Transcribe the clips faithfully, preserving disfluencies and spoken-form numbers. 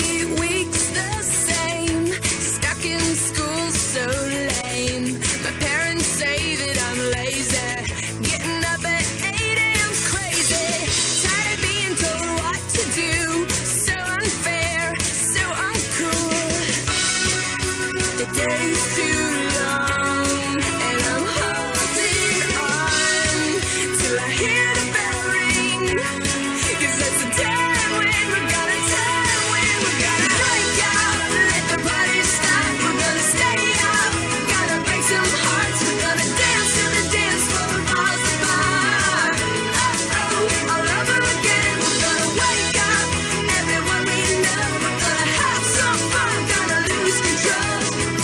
Every week's the same, stuck in school so lame. My parents say that I'm lazy, getting up at eight a m crazy. Tired of being told what to do, so unfair, so uncool. The day's too long, and I'm holding on till I hear the bell ring, 'cause that's the time when we're gonna time when we're gonna break out, let the party start, we're gonna stay out, gonna break some hearts, we're gonna dance till the dance floor falls apart. Uh-oh, all over again, we're gonna wake up, everyone we know, we're gonna have some fun, gonna lose control.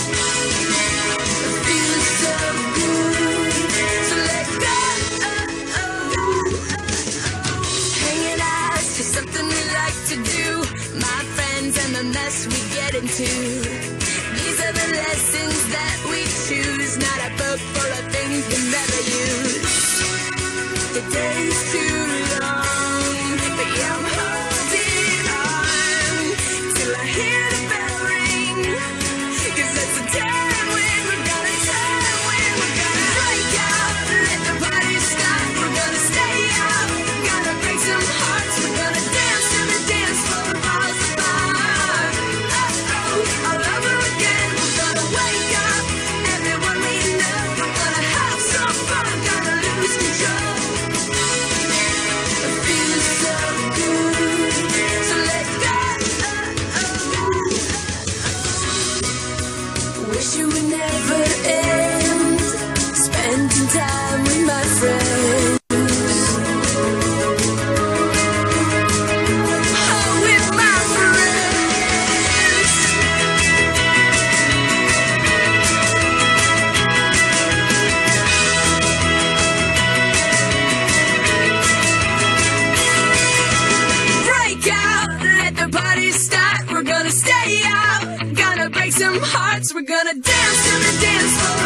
It feels so good, so let go. Hanging out's just something we like to do, my friends and the mess we get into. These are the lessons that we choose, not a book full of things we never use. The day's too long, but yeah, I'm holding on till I hear the bell ring, 'cause that's the time when we're gonna time when we're gonna break out, let the party start, we're gonna stay out, gonna break some hearts, we're gonna dance till the dance floor falls apart. Uh-oh, all over again, we're gonna wake up, everyone we know, we're gonna have some fun, gonna lose control. It feels so good, so let go. Wish it would never end, spending time with my friends. Oh, with my friends. Break out, let the party start, we're gonna stay out, gonna break some hearts, we're gonna dance till the dance floor